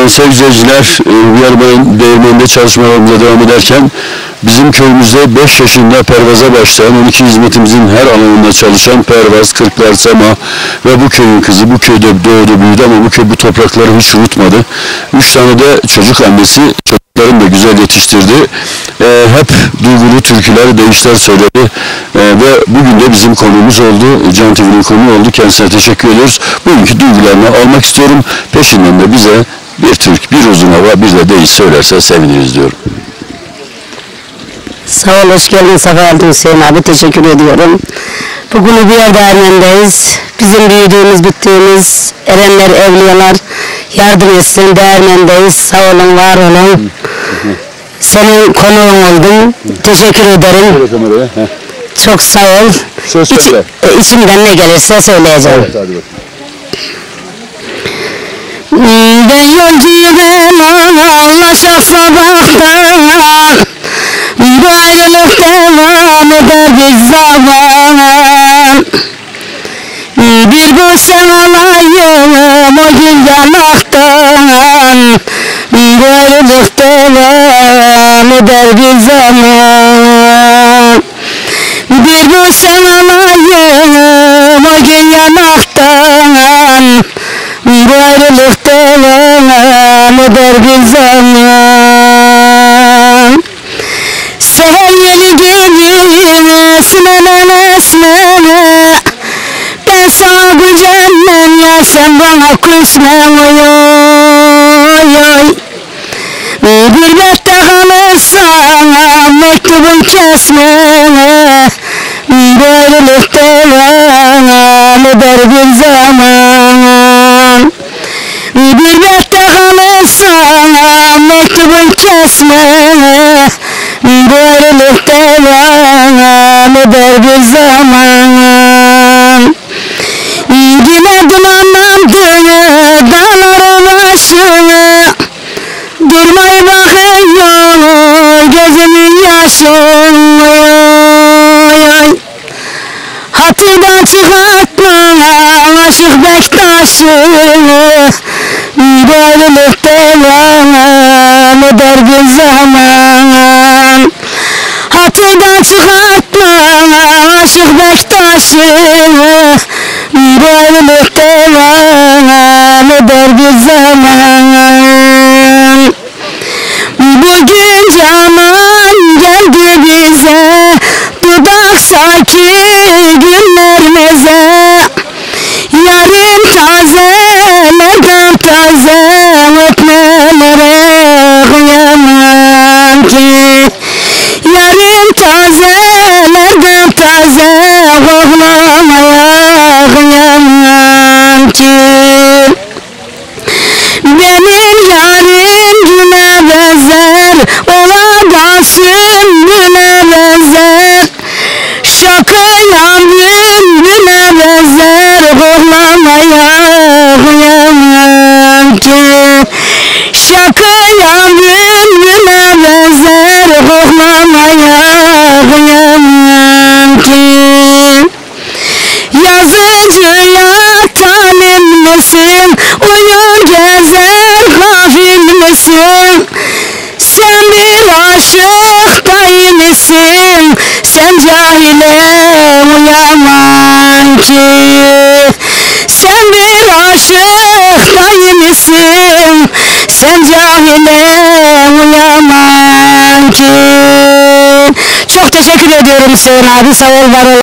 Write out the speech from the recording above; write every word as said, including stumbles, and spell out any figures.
sevgili izleyiciler, Uyarbay'ın değirmeninde çalışmalarımıza devam ederken bizim köyümüzde beş yaşında pervaza başlayan, on iki hizmetimizin her alanında çalışan pervaz, kırklar, sema ve bu köyün kızı, bu köyde doğdu büyüdü ama bu köy bu toprakları hiç unutmadı. Üç tane de çocuk annesi, çocuklarını da güzel yetiştirdi. Ee, hep duygulu türküler, deyişler söyledi ee, ve bugün de bizim konuğumuz oldu. Can T V'nin konuğu oldu. Kendisine teşekkür ediyoruz. Bugünkü duygularını almak istiyorum. Peşinden de bize bir türk, bir uzun hava, bir de deyiş söylerse seviniriz diyorum. Sağ ol, hoş geldin, sefa aldın Hüseyin abi, teşekkür ediyorum. Bugün bir yer değirmendeyiz. Bizim büyüdüğümüz, bittiğimiz erenler, evliyalar yardım etsin, değirmendeyiz. Sağ olun, var olun. Senin konuğun oldum. Teşekkür ederim. Çok sağ ol. Söz İç, söyle. e, içimden ne gelirse söyleyeceğim. Evet, hadi bakalım. Ben yolcuyum anlaşa sabahtan, bu ayrılık devam eder bir zaman. Bir bulsam olayım o gün yanaktan, bu ayrılık devam eder bir zaman. Bir bulsam olayım o gün yanaktan, bu ayrılık devam eder bir zaman. Seher yeni gelir esmene esmene, ben sana gücenmem ya sen bana küsme oy oy oy. Gurbette kalırsan mektubun kesme, bu ayrılık devam eder bir zaman. Gurbette kalırsan mektubun kesme, bu ayrılık devam eder bir zaman. Giderdim anlamdım dağların başına, durmayı bakıyor gözümün yaşı. Hatıdan çıkartma aşık Bektaş'ı, bu ayrılık devam eder bir zaman. Hatıdan çıkartma aşık Bektaş'ı, bu ayrılık devam eder bir zaman. Bugün Canan geldi bize, dudak saki günlerimize. Yarın tazelerden taze öpmelere kıyamam ki. Yarın tazelerden taze koklamaya kıyamam ki. Benim yarim güne benzer, ola kalsın güne benzer. Şakayam güne benzer, koklamaya kıyamam ki. Şakayam güne benzer, koklamaya kıyamam ki. Yazıcıya talim misin, uyur gezer gafil misin? Sen bir aşık dayı misin, sen cahile uyamam ki. Sen bir aşık dayı misin, sen cahile uyamam ki. Çok teşekkür ediyorum Hüseyin abi, sağ ol, var ol.